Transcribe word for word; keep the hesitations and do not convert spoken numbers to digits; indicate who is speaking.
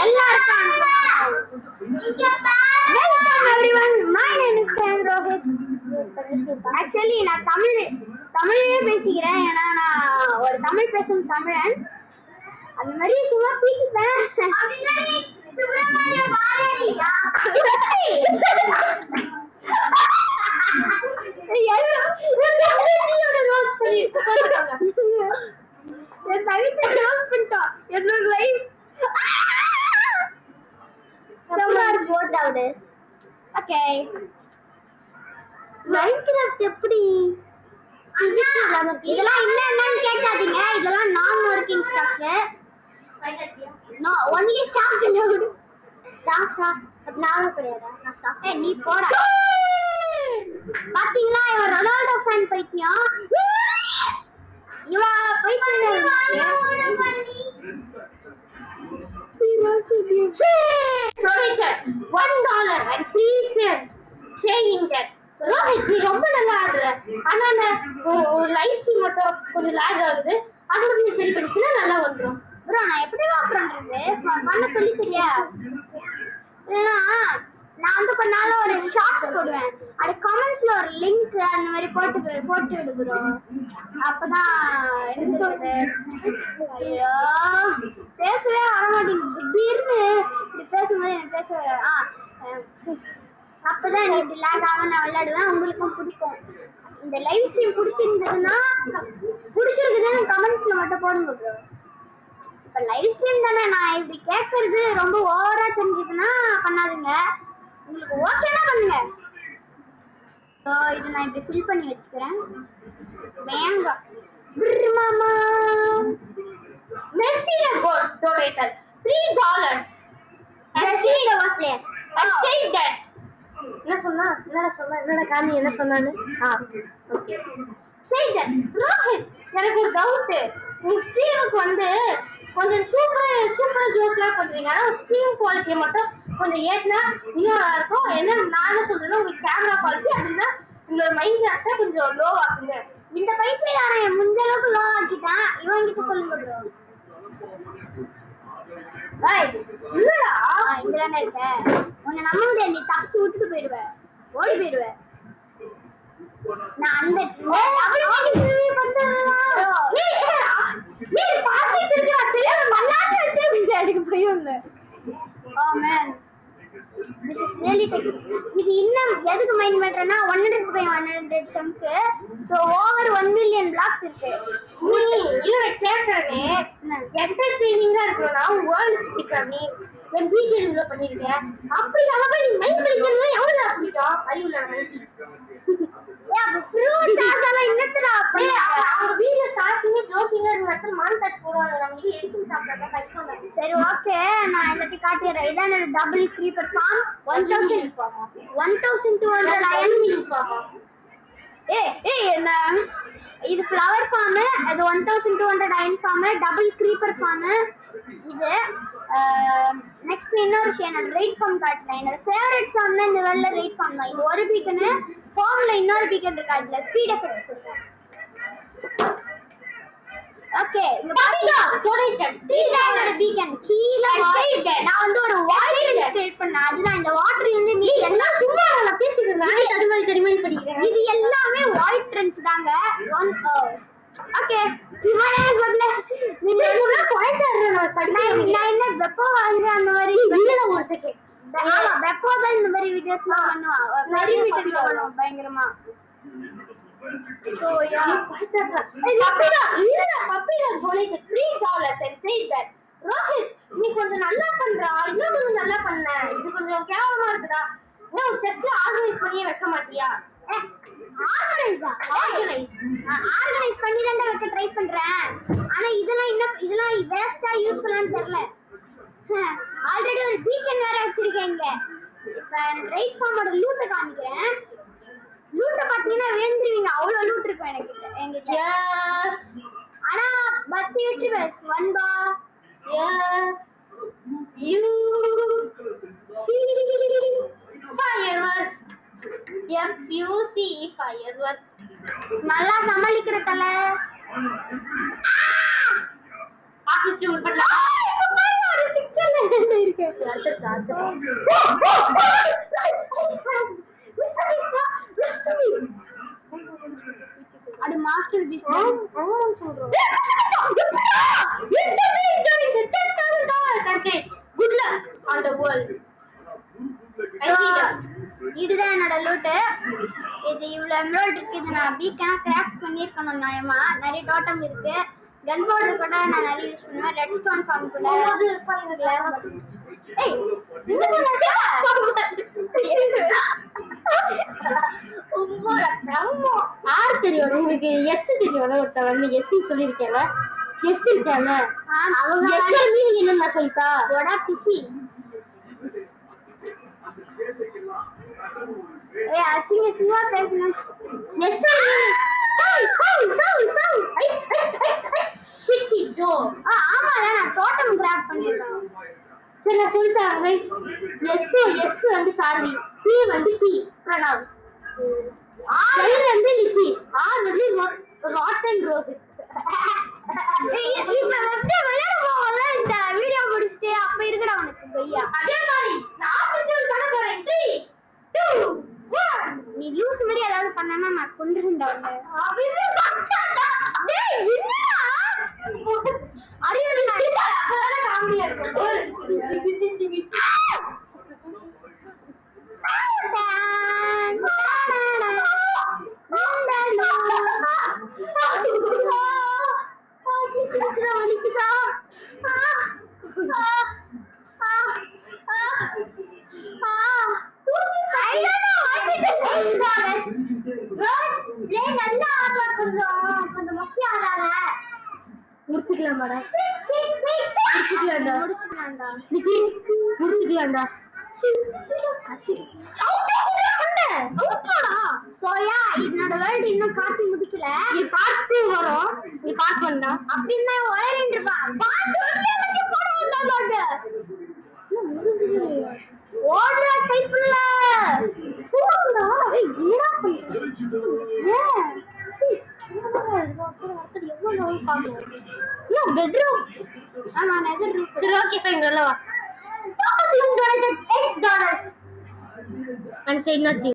Speaker 1: Welcome everyone. My name is Rohit. Actually நான் தமிழ் தமிழே பேசிக்கிறேன். ஏன்னா நான் ஒரு தமிழ் பேசும் தமிழன். அந்த மாதிரி சும்மா பேசிப்பேன். சுப்ரமணிய பாரதியா என்னோட life summer boat out. Okay, Minecraft எப்படி இதெல்லாம் என்னன்னு கேட்காதீங்க. இதெல்லாம் நான் working staff. No only staffs இல்ல ஸ்டாஃப்ஸா நானும் கிடையாது. நான் ஸ்டாஃப். ஏய் நீ போடா. பாத்தீங்களா இவன் ரொனால்டோ ஃபேன் பைத்தியம். இவ பைத்தியம் one dollar and three cents saying that Rohit நீ ரொம்ப நல்லா ஆடுற, ஆனா அந்த லைவ் ஸ்ட்ரீம் மட்டும் கொஞ்சம் லாக் ஆகுது, அது மட்டும் நீ சரி பண்ணிக்கினா நல்லா வந்துரும். ப்ரோ நான் எப்படி வாக் பண்றது பண்ண சொல்லி தெரியா? ஏன்னா நான் வந்து கொஞ்ச நாள் ஒரு ஷார்ட்ஸ் போடுவேன், அது கமெண்ட்ஸ்ல ஒரு லிங்க் அந்த மாதிரி போட்டு போட்டு விடு ப்ரோ. அப்பதான் என்ன சொல்றது, ஐயோ பேசவே வர மாட்டேங்குது. திடீர்னு இப்படி பேசும்போது எனக்கு பேச வர ஆ அப்பதான் இப்படி லேக் ஆக நான் விளையாடுவேன். உங்களுக்கும் பிடிக்கும். இந்த லைவ் ஸ்ட்ரீம் பிடிச்சிருந்ததுன்னா பிடிச்சிருக்குதுன்னு கமெண்ட்ஸ்ல மட்டும் போடுங்க ப்ரோ. இப்ப லைவ் ஸ்ட்ரீம் தானே, நான் இப்படி கேட்கறது ரொம்ப ஓவரா தெரிஞ்சதுன்னா பண்ணாதுங்க. உங்களுக்கு ஓகேனா பண்ணுங்க. ஸோ இது நான் இப்படி ஃபில் பண்ணி வச்சுக்கிறேன். மேங்கா மாமா மெஸ்ஸில கோட் donated three dollars. Messi the worst player. I said that. என்ன சொன்னா என்னடா சொன்னா என்னடா காமி என்ன சொன்னானே? ஆ ஓகே. say that. ரோஹித் எனக்கு ஒரு டவுட். உங்க ஸ்ட்ரீமுக்கு வந்து கொஞ்சம் சூப்பர் சூப்பர் ஜோக்லாம் பண்றீங்க, ஆனா ஸ்ட்ரீம் குவாலிட்டி மட்டும் கொஞ்சம் ஏத்துனா இன்னும் நல்லா இருக்கும். என்ன நான் என்ன சொல்றேன்னா உங்களுக்கு கேமரா குவாலிட்டி அப்படின்னா உங்களோட மைண்ட் கிராஃப்ட கொஞ்சம் லோ ஆக்குங்க. இந்த பைப்ல யாரும் முடிஞ்ச அளவுக்கு லோ ஆக்கிட்டான். இவன் கிட்ட சொல்லுங்க ப்ரோ. ஏய் இல்லடா இங்க தானே இருக்க, உன்னை நம்ப முடியாது. நீ தப்பி விட்டுட்டு போயிடுவ, ஓடி போயிடுவ. நான் அந்த டபுள் டிகிரி பண்றேன்டா. ஏய் ஏய் பாசிட்டு இருக்கா தெரியாம மல்லாட்ட வச்சிருக்கீங்க. அதுக்கு போயும்ல. Oh man this is really technical. இது இன்னும் எதுக்கு மைண்ட் பண்றேன்னா one hundred by one hundred chunk, so over one million blocks இருக்கு. நீ இல்ல கேக்குறனே என்டர்டெய்னிங்கா இருக்கணும்னா வேர்ல்ட் ஸ்பீக்கர் நீ என் வீடியோல பண்ணிருக்கேன். அப்படி அவ நீ மைண்ட் பண்ணிக்கிறதுனா எவ்வளவு அப்படிட்டோம் அறிவுல மைண்டி. ஏ அப்ப ஃப்ரூட்ஸ் ஆசல இன்னத்துடா அப்படியே அவங்க வீடியோ ஸ்டார்டிங்கே ஜோக்கிங்கா இருந்தது. மான் டச் போடுவாங்க, நம்ம இது எடிட்டிங் சாப்பிட்டா கட் பண்ணலாம். சரி ஓகே, நான் எல்லாத்தையும் காட்டிறேன். இதான் என்னோட double creeper farm. one thousand one thousand two hundred enemy farm. ஏ ஏ என்ன இது ஃப்ளவர் ஃபார்ம், அது one thousand two hundred iron farm, double creeper farm. இது நெக்ஸ்ட் இன்னொரு விஷயம், என்னோட ரைட் ஃபார்ம் காட்டுறேன். என்னோட ஃபேவரட் ஃபார்ம்னா இந்த வெள்ள ரைட் ஃபார்ம் தான். இது ஒரு பீக்கன், ஃபார்ம்ல இன்னொரு பீக்கன் இருக்கு, அதுல ஸ்பீட் எஃபெக்ட் சொல்றேன். ஓகே இந்த பாருங்க டொனேட்டட் three dollar பீக்கன் கீழ நான் வந்து ஒரு வாட்டர் கிரியேட் பண்ணேன். அதுதான் இந்த வாட்டர் வந்து மீ எல்லாம் சும்மா நான் பேசிட்டு இருக்கேன். தடுமாறி தடுமாறி படிக்கிறேன். இது எல்லாமே வாய்ட் ட்ரென்ச் தாங்க. ஓகே சும்மாடே சொல்ல நீங்க என்ன பாயிண்ட் ஆறறா நான் நான் என்ன வெப்போ வாங்க அந்த மாதிரி இல்ல. ஒரு செகண்ட் ஆமா வெப்போ தான் இந்த மாதிரி வீடியோஸ்லாம் பண்ணுவா. வெரி மீட்டர்ல பண்ணுவா பயங்கரமா. So yeah, இது அப்படிடா இல்லடா பப்பிடா கோலிக்கு three dollars and say that Rohit நீ கொஞ்சம் நல்லா பண்றா, இன்னும் கொஞ்சம் நல்லா பண்ண, இது கொஞ்சம் கேவலமா இருக்குடா. நீ ஒரு டெஸ்ட்ல ஆர்கனைஸ் பண்ணி வைக்க மாட்டியா? ஆர்கனைஸா ஆர்கனைஸ் ஆர்கனைஸ் பண்ணி தான் வைக்க ட்ரை பண்றேன். ஆனா இதெல்லாம் என்ன இதெல்லாம் வேஸ்டா யூஸ் பண்ணலாம்னு தெரியல. ஆல்ரெடி ஒரு பீக்கன் வேற வச்சிருக்கேங்க. இப்ப ரைட் ஃபார்மோட லூட்ட காமிக்கிறேன். லூட்ட பாத்தீங்கன்னா வேந்துருவீங்க, அவ்வளவு லூட் இருக்கும் எனக்கு என்கிட்ட. எஸ் ஆனா பத்தி விட்டுருவேன் ஒன் பா. S U C fireworks F U C fireworks நல்லா சமாளிக்கிற தல. ஆபீஸ் டூல் பண்ணலாம். ஒரு பிக்சர்ல இருக்கு. அது மாஸ்டர் பீஸ் அவன் சொல்றான் good luck on the world. இதுதான் என்னோட லூட்டு. இது இவ்வளவு எம்ராய்டரி இருக்கு. இது நான் பீக்கனா கிராஃப்ட் பண்ணிருக்கணும். நியாயமா நிறைய டோட்டம் இருக்கு. கன் பவுடர் கூட நான் நிறைய யூஸ் பண்ணுவேன். ரெட் ஸ்டோன் ஃபார்ம் கூட ஏய் என்ன சொன்னடா உம்மோட பிரம்மோ ஆர் தெரியும் உங்களுக்கு. எஸ் தெரியும். ஒருத்த வந்து எஸ் சொல்லிருக்கேன்ல. எஸ் இருக்கேன்ல அவங்க எஸ் மீனிங் என்ன நான் சொல்லிட்டா போடா பிசி. ஏய் அசிங்க சிவா பேசுங்க. Yes sorry sorry sorry sorry I I shitty ஜோ. ஆ ஆமால நான் டோட்டம் கிராப் பண்ணிட்டேன். சரி நான் சொல்லிட்டேன் गाइस. எஸ் எஸ் வந்து சாரி, பி வந்து பி பிரணவ், ஆர் வந்து லிபி, ஆர் வந்து ராட்டன் ரோஸ். ஏய் இப்ப வெப்ட விளையாட போவல இந்த வீடியோ முடிச்சிட்டு அப்ப இருக்குடா உனக்கு பையா. அதே மாதிரி நான் ஆபீஷியல் பண்ண போறேன். three two one. நீ லூஸ் மாதிரி ஏதாவது பண்ணனா நான் கொன்றுடா உன்னை. அப்படியே பட்டடா. டேய் என்னடா அறியல அதனால காமெடியா இருக்கு. முடிச்சுக்கலாமாடா? முடிச்சுக்கலாம்டா. முடிச்சுக்கலாம்டா. நிக்கி முடிச்சுக்கலாம்டா. சோயா இதனோட வேர்ல்ட் இன்னும் காட்டி முடிக்கல. இது பார்ட் டூ வரும். நீ பார்ட் ஒன் தான் அப்படினா வளரிட்டு இருப்பான். பார்ட் ஒன்ல வந்து போட வந்தாங்க. ஓடுற டைப்ல போடுடா. ஏய் என்னடா பண்ற? ஏய் எவ்வளவு பாக்கணும். No bedroom. ஆமா நெதர் ரூம். சரி ஓகே ஃபைன் நல்லா வா. Suppose you donated eight dollars and say nothing.